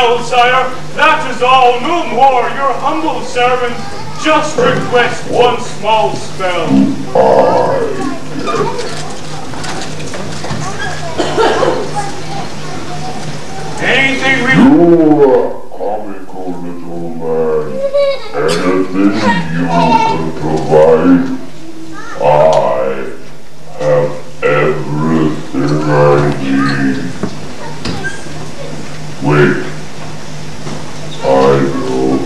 well, sire, that is all, no more. Your humble servant just request one small spell. Anything we... You're a comical little man. Anything you can provide, I have everything I need. Wait, I know.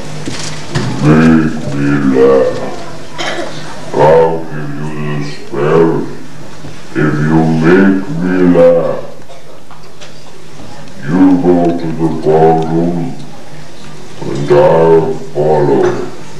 Make me laugh. I'll give you the spell if you make me laugh. You go to the ballroom and I'll follow.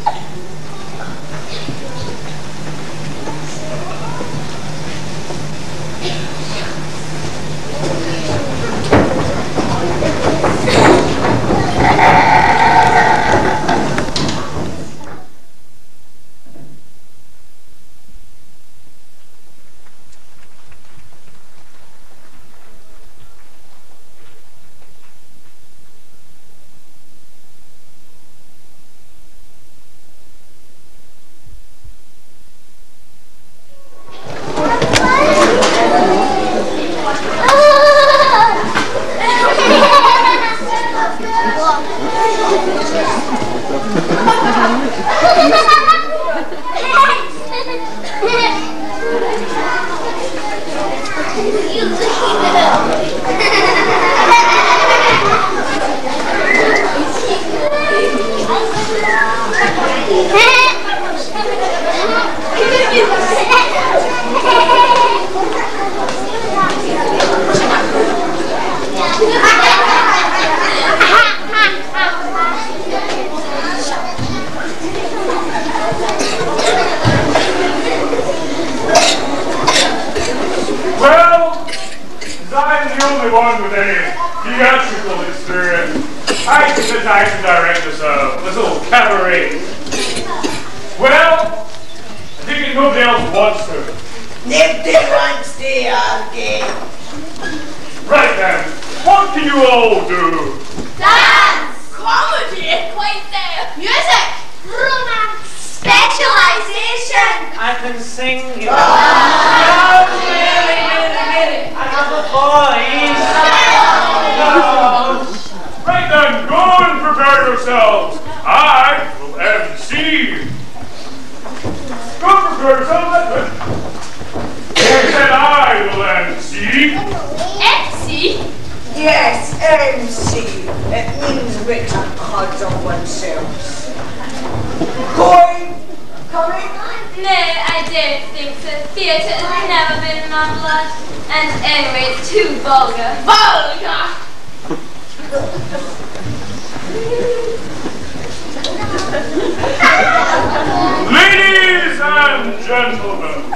Ladies and gentlemen,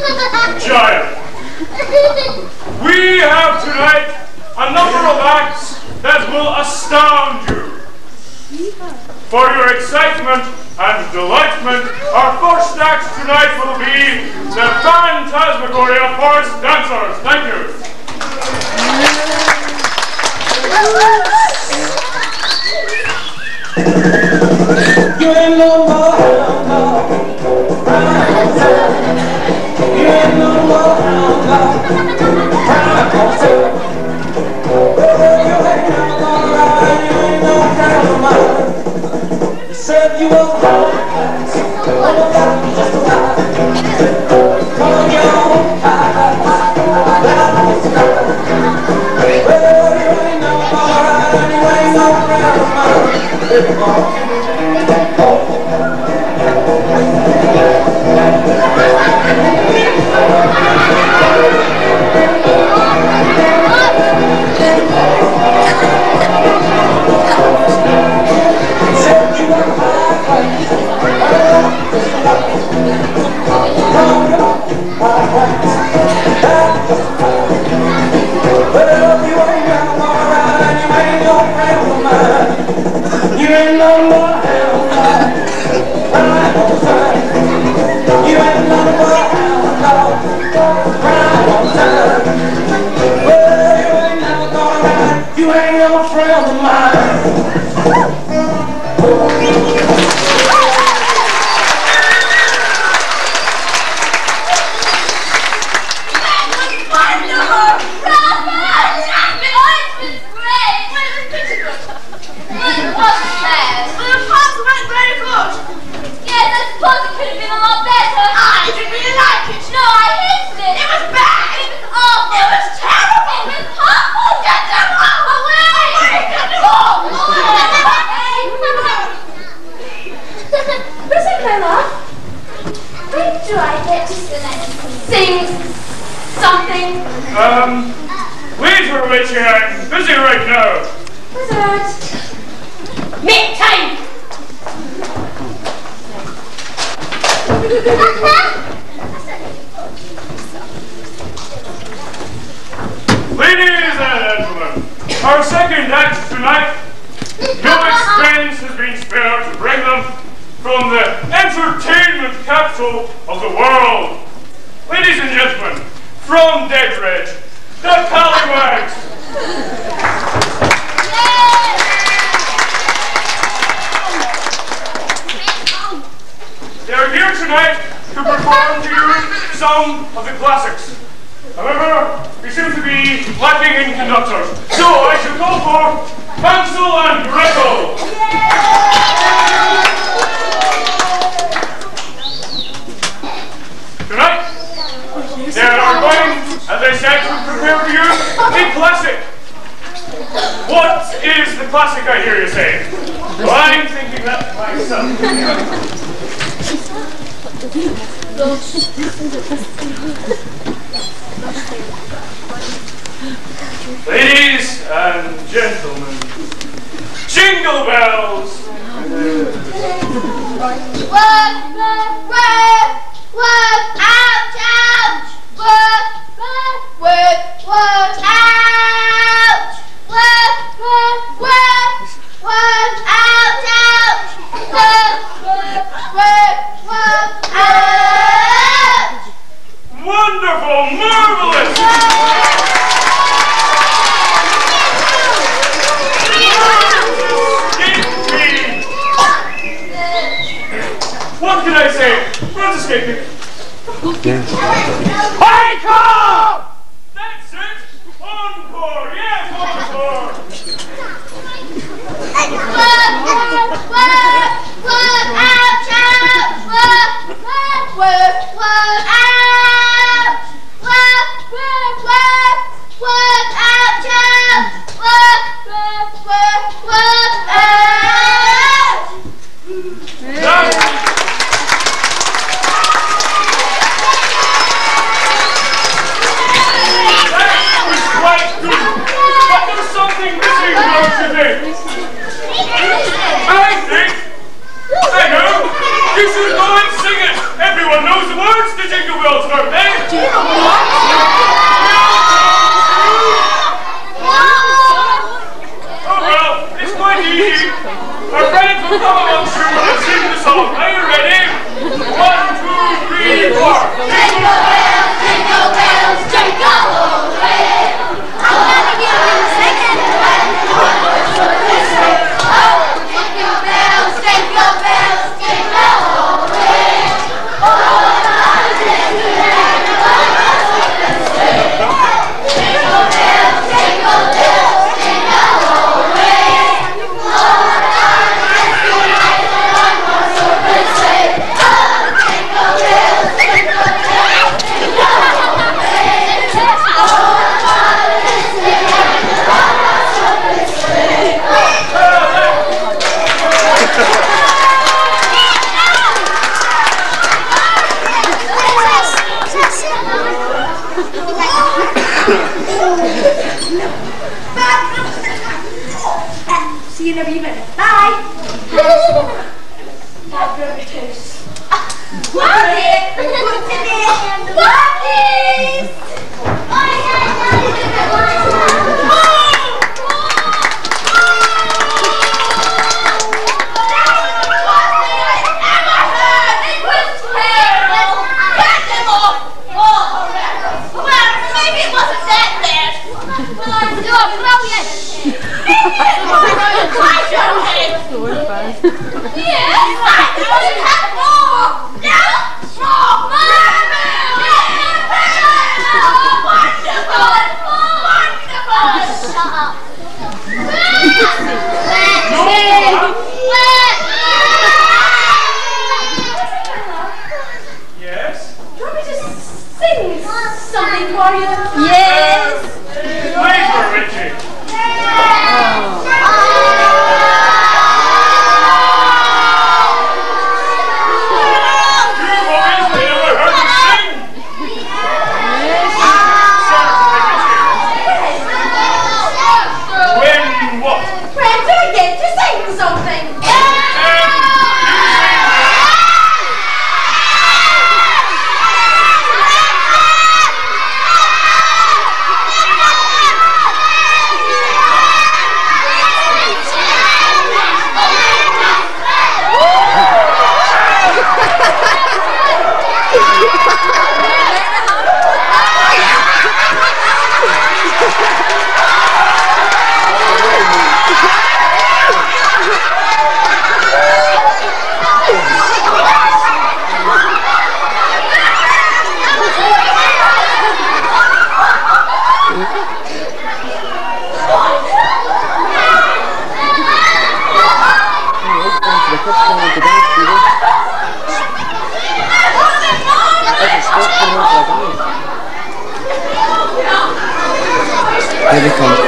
giant, we have tonight a number of acts that will astound you. For your excitement and delightment, our first act tonight will be the Phantasmagoria of Forest Dancers. Thank you. You ain't no more, you ain't no more, you said you were just a lie. Come on, you ain't no more, you ain't no more. You ain't no friend of mine. sing something? Later, Richie, I'm busy right now. Wizard! Make time! Ladies and gentlemen, our second act tonight, no expense has been spared to bring them from the entertainment capital of the world. Ladies and gentlemen, from Deadridge, the Callywags. They are here tonight to perform to you some of the classics. However, we seem to be lacking in conductors, so I shall call for Panto and Nicoll. Tonight, they are going, as I said, to prepare for you a classic. What is the classic, I hear you say? Well, I'm thinking that myself. Ladies and gentlemen, jingle bells! Work, ouch, ouch! Work, ouch! Work, ouch, ouch! Work, ouch! Wonderful, marvelous! What can I say? Let's escape it. Encore! That's it! Encore! Yes, encore! Work, ouch, ouch! Work, ouch! Work, ouch, ouch! Work, ouch! Something missing here today. I know. You should go and sing it. Everyone knows the words to Jingle Bells, don't they? Oh well, it's quite easy. Our friends will come along soon and sing the song. Are you ready? 1, 2, 3, 4. Jingle bells, jingle bells, jingle all the way. I wanna give you a second one. Oh, jingle bells, jingle bells, jingle all the way. Oh, jingle bells, jingle bells, jingle all the way. Oh, one horse open sleigh. Oh, jingle bells, jingle bells, jingle all the way. Oh, see you in a wee minute. Bye. Yes? Do you want me to sing something for you? Yes. Wait for Richie. You boys never heard me sing. Here they come.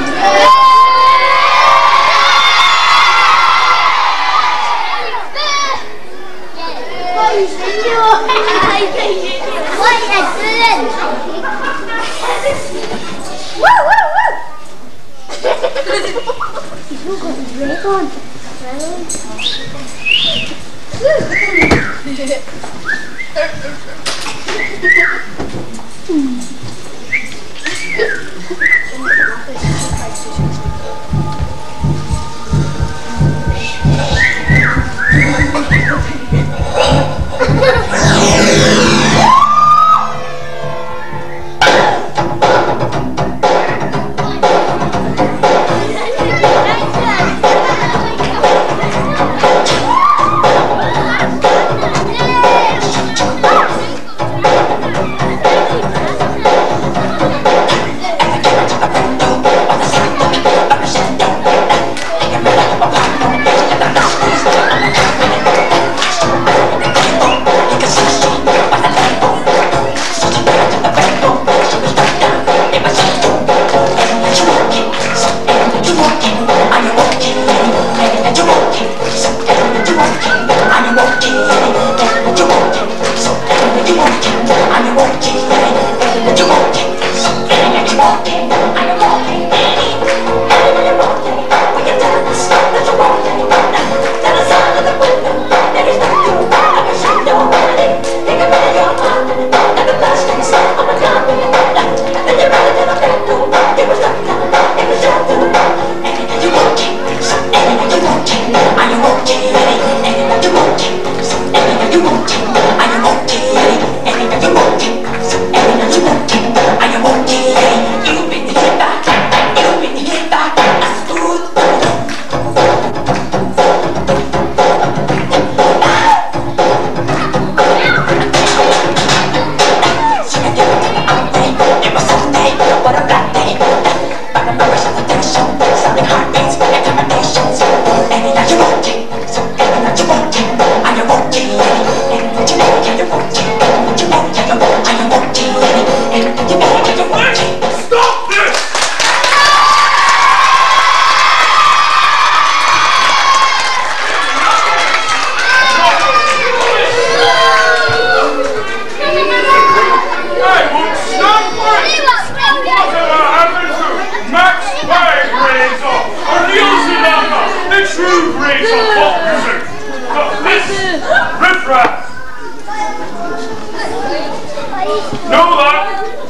No luck.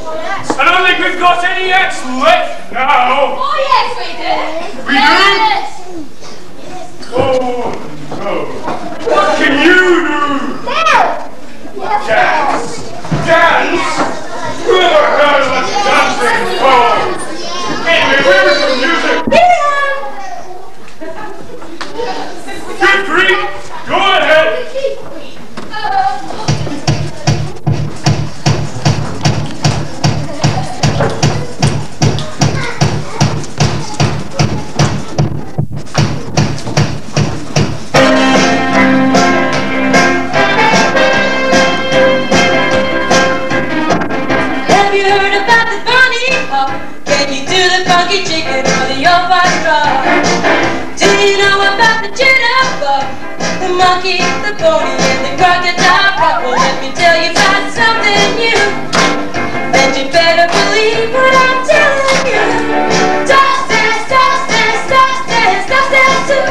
I don't think we've got any X left now. Oh yes, we do. We yes. do? Oh no. What can you do? Dance. Dance? Who ever heard of a dancing poem? Anyway, where is the music? Good grief. Go ahead. Can you do the funky chicken or the old fire drum? Do you know about the jitterbug, the monkey, the pony, and the crocodile rock? Well, let me tell you about something new, and you better believe what I'm telling you. Dance, dance, dance, dance, dance, dance, dance, dance too.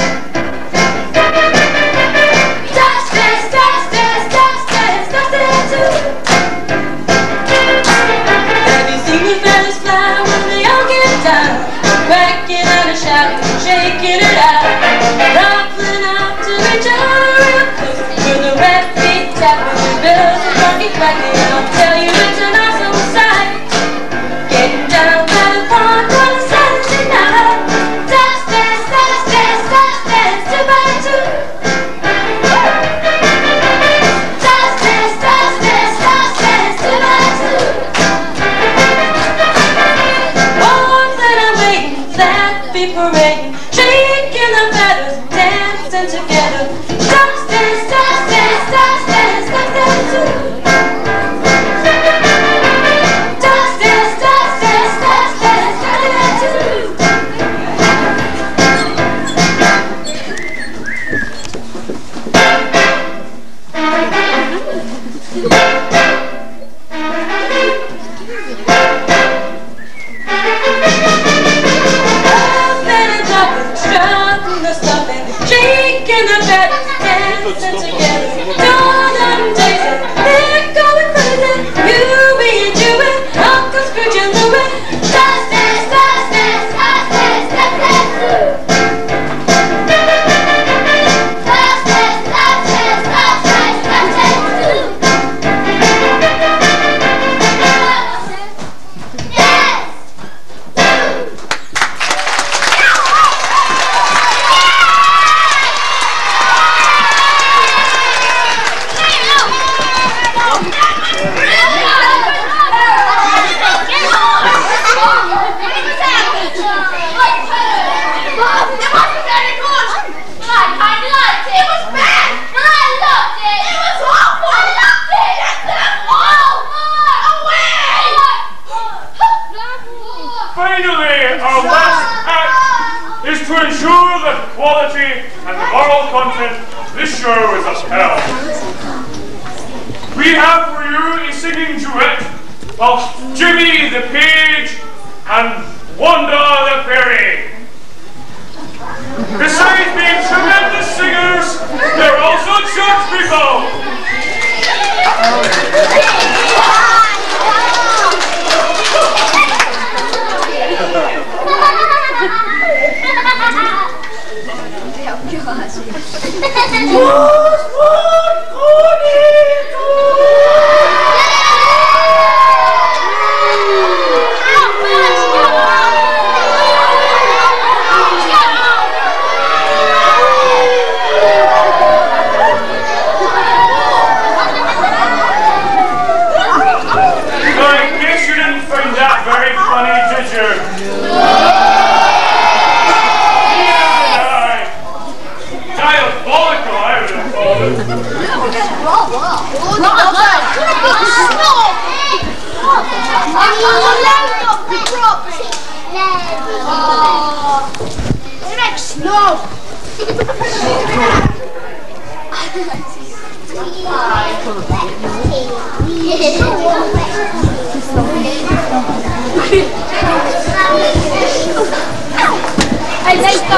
Dance, dance, dance, dance, dance, dance, dance, dance too. Have you seen the feathers fly when they all get down? Cracking out and shouting, shaking it out, ruffling out to each other real close. With the red feet tapping, the bells are rocking, cracking. I'll tell you it's an awesome sight. Getting down by the pond on a Saturday night. Dance, dance, dance, dance, dance, dance, two by two. Dance, dance, dance, dance, dance, dance, two by two. Finally, our last act is to ensure the quality and the moral content of this show is upheld. We have for you a singing duet of Jimmy the Page and Wanda the Fairy. Besides being tremendous singers, they're also church people. I guess you didn't find that very funny, did you? Diabolical, I would have called it. Hey, let's go.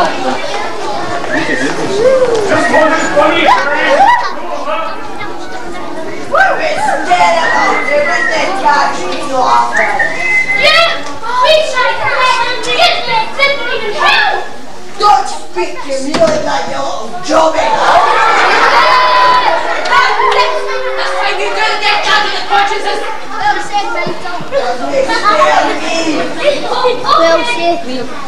Just wasn't funny, Harry. We're instead of everything catching you off of. Yeah, we shake our hands and get that simply to hell. Don't speak to me like that, you little jobby. That's why you do get down to the purchases. Well said, mate. Well said.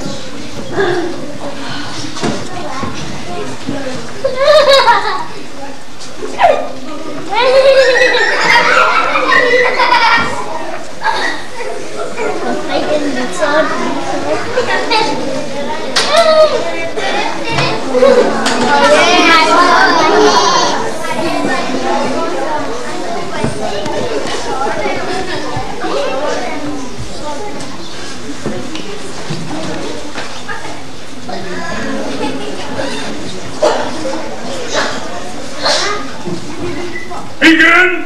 Begin!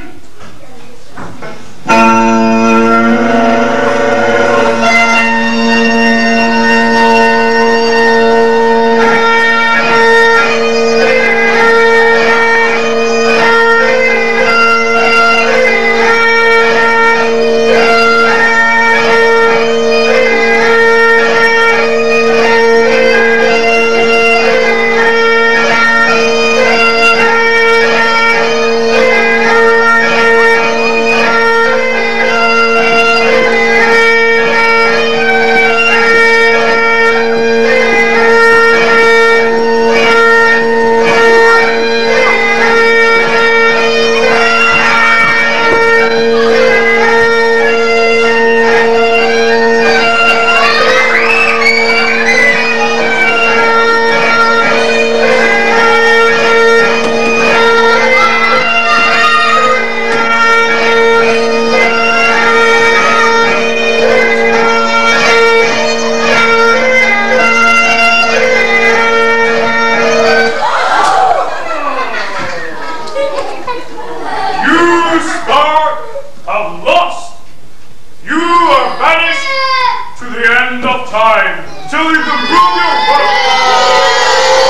power have lost. You are banished to the end of time till you can prove your worth.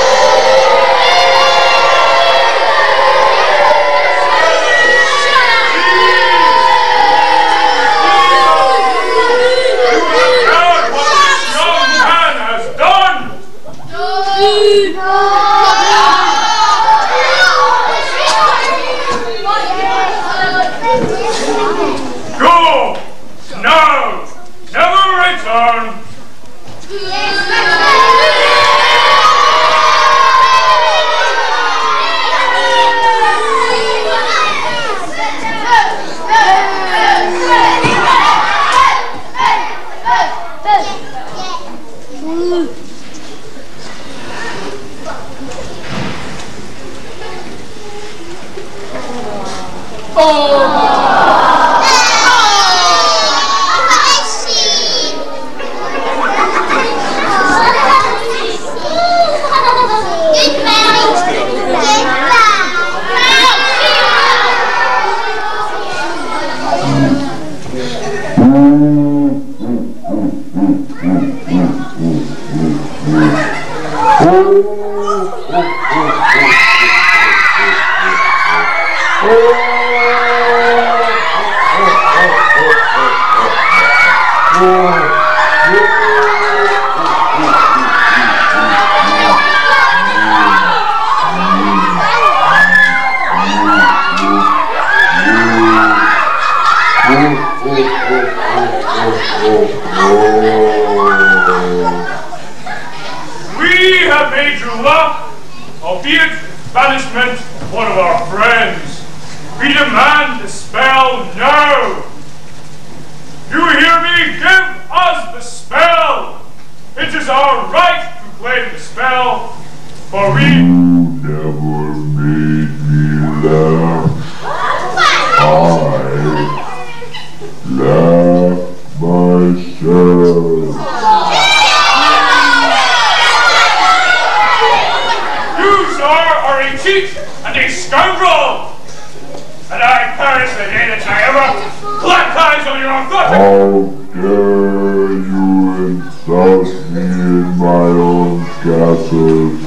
Go! No! Never return! We have made you laugh, albeit banishment of one of our friends. We demand the spell now. You hear me? Give us the spell. It is our right to claim the spell, for we never made me laugh. I laugh myself. You, sir, are a cheat and a scoundrel. And I perish the day that I ever clapped eyes on your uncle. How dare you insult me in my own castle?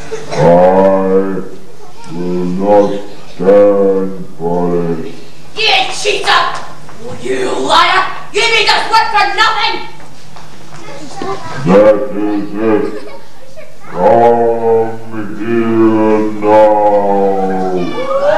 I will not stand for this. You cheater! You liar! You made us work for nothing! That is it. Come here now.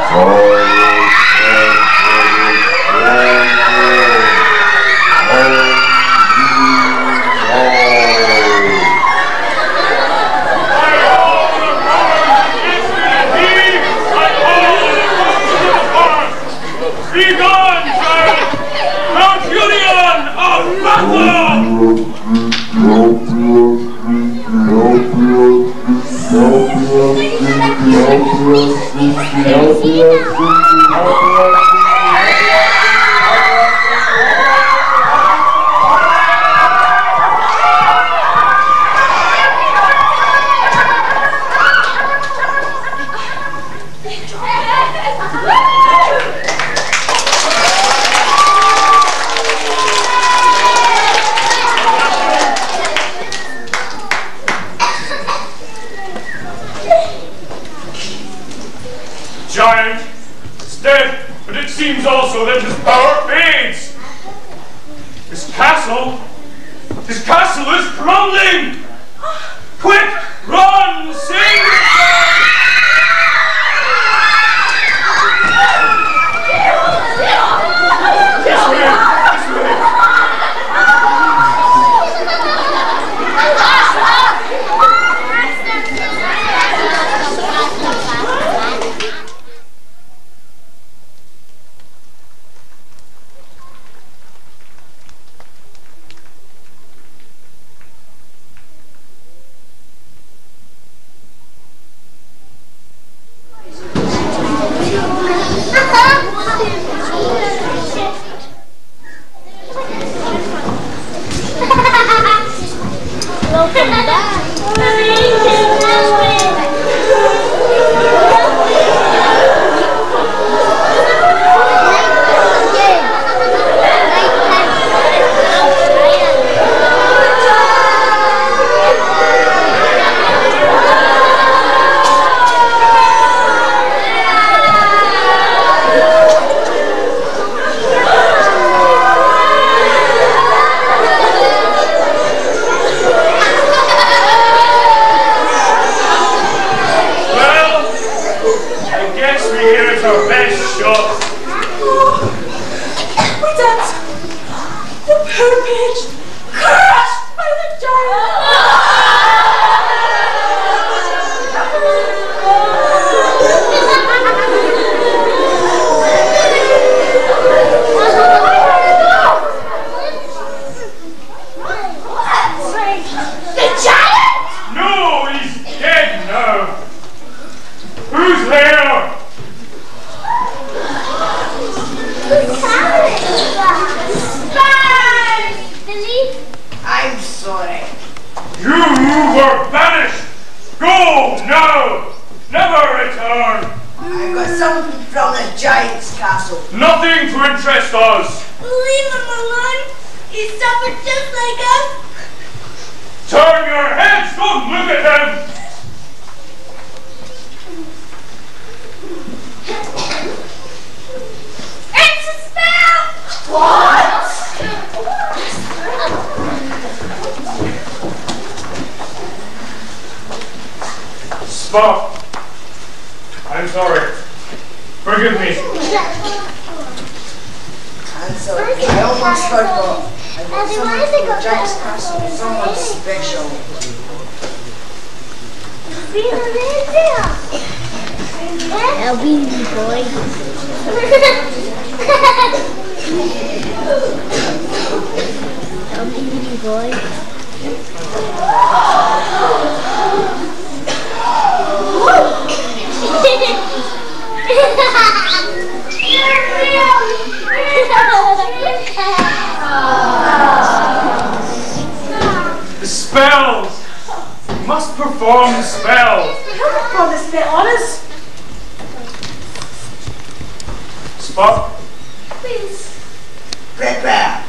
Be gone, child! Mount Julian of Buffalo! Giant is dead, but it seems also that his power fades. His castle is crumbling! Quick, run, sing! This way, this way. Billy? I'm sorry. You were banished! Go now! Never return! I got something from the giant's castle. Nothing to interest us! Leave him alone. He suffered just like us. Turn your heads! Don't look at them! It's a spell! What? Spot. I'm sorry. Forgive me. I'm sorry. I almost forgot. I got something from the giant's castle. Someone special. I'll be the boy. I'll be the boy. The spells! You must perform the spells! Come upon the spell on us. Spot. Please. Prepare.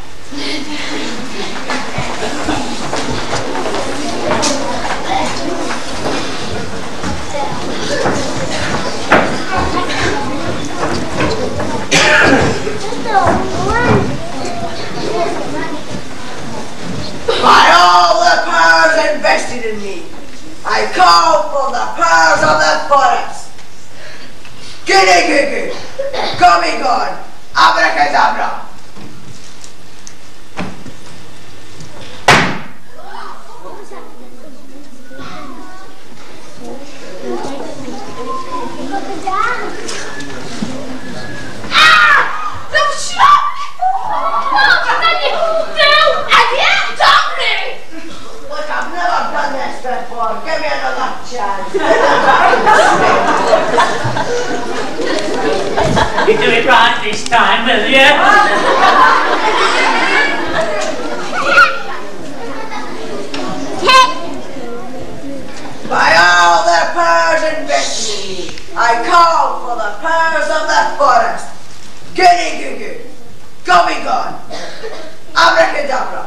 By all the powers invested in me, I call for the powers of the forest. Giddy giddy, come gone, abracadabra. Look, I've never done this before. Give me another chance. You do it right this time, will you? By all the powers invested in me, I call for the powers of the forest. Giddy goo, come gone, abracadabra.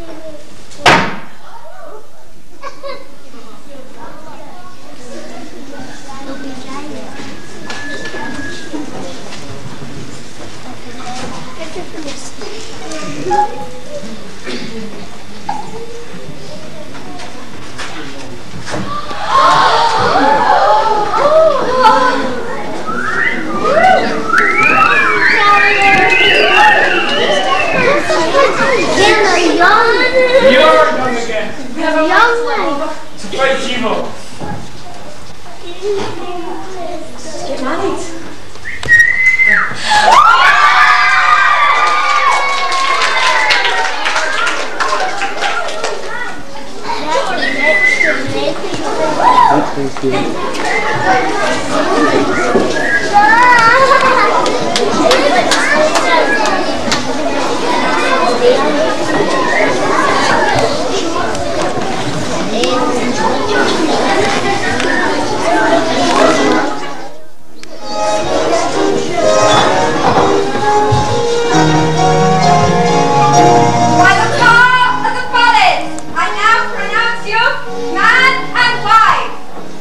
You're young again. To fight evil. Good night. By the power of the palace, I now pronounce you man and wife.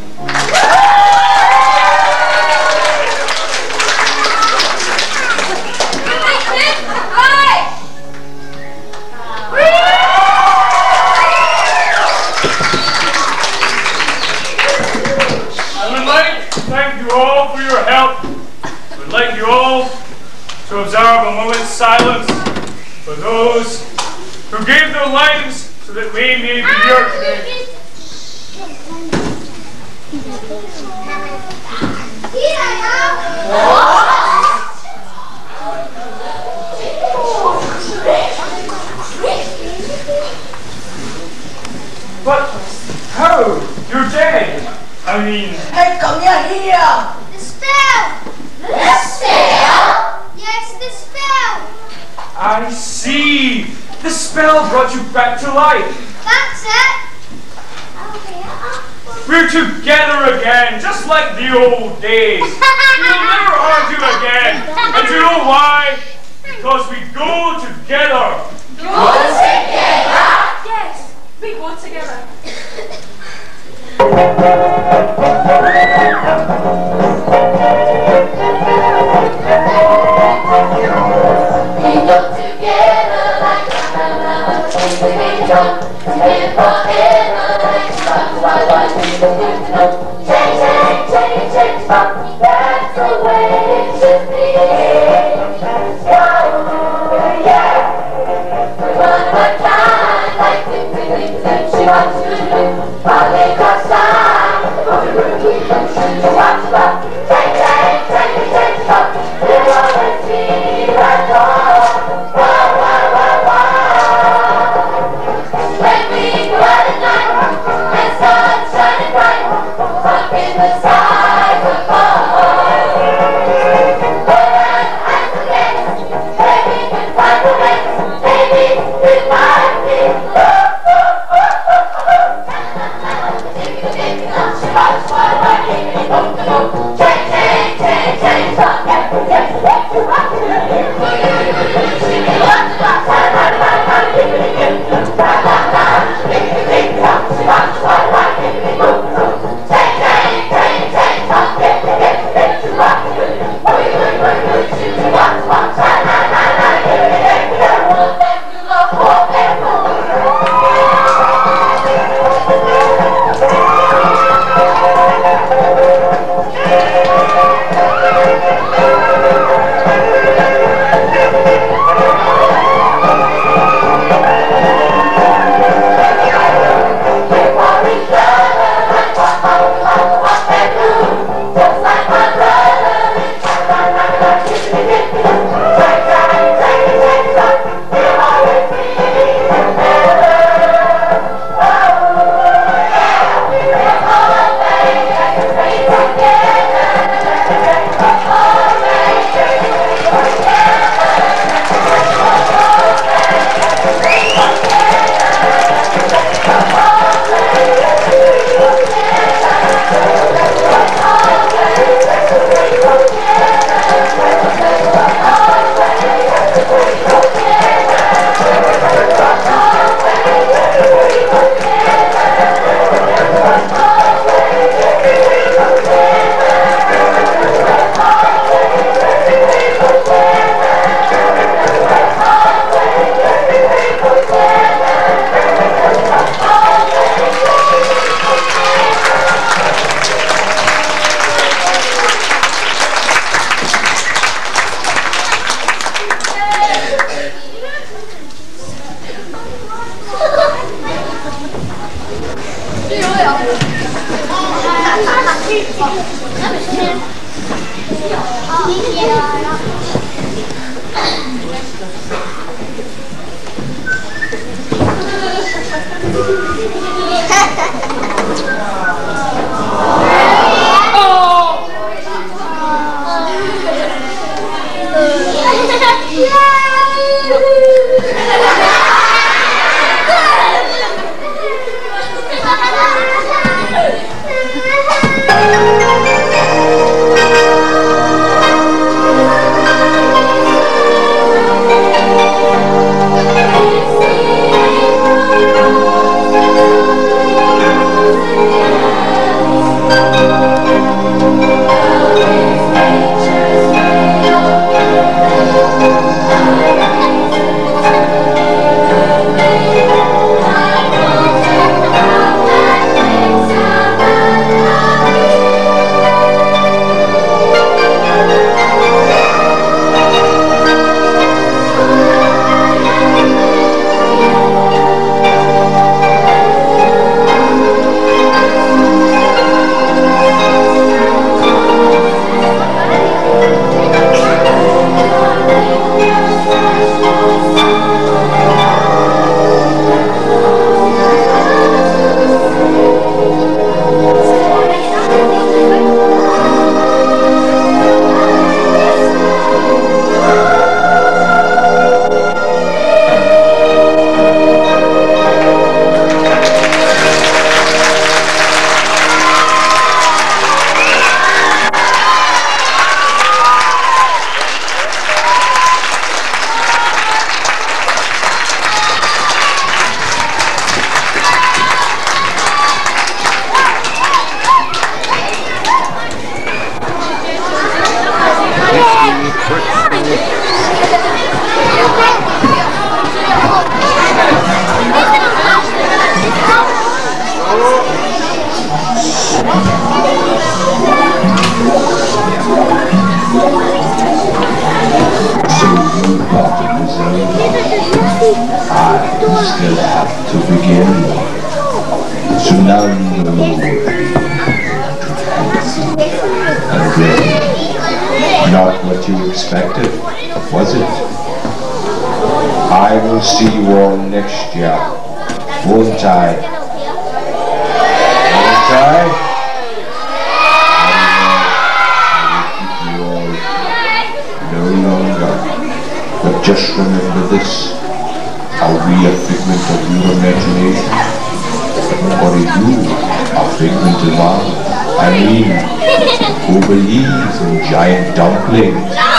I would like to thank you all for your help. I would like you all to observe a moment's silence for those who gave their lives so that we may be here today. But how? You're dead. I mean, Hey, come here. The spell! The spell? Yes, the spell! I see. The spell brought you back to life. That's it. We're together again, just like the old days. We'll never argue again. And you know why? Because we go together. Go together. Yes, we go together. We go together like we jump together forever like change, change, change, change, that's the way it should be. Oh, yeah. We're one of a kind, like she wants to do. While they cross time, she wants to love. Change, change, change, change, we'll always be right home. Wow, wow, wow, wow. When we go out at night, and sun shining bright, up in the skies above. Where hands against, maybe we can find a way, maybe we might be. She watches while I I still have to begin. So now you know and then, not what you expected, was it? I will see you all next year, won't I? Won't I? No longer. But just remember this. Are we a figment of your imagination? Or are you a figment of ours? I mean, who believes in giant dumplings?